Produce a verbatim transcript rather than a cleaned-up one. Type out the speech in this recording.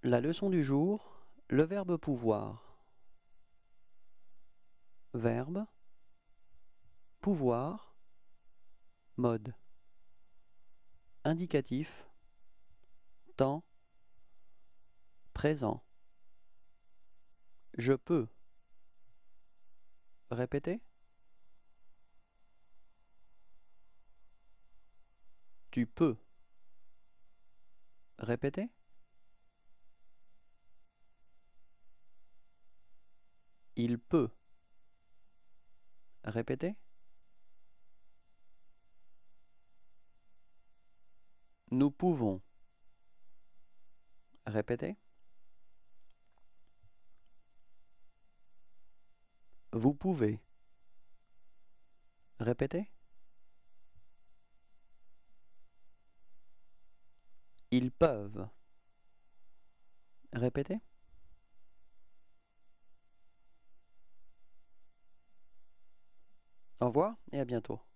La leçon du jour, le verbe pouvoir. Verbe, pouvoir, mode. Indicatif, temps, présent. Je peux. Répétez. Tu peux. Répétez. Il peut. Répétez. Nous pouvons. Répétez. Vous pouvez. Répétez. Ils peuvent. Répétez. Au revoir et à bientôt.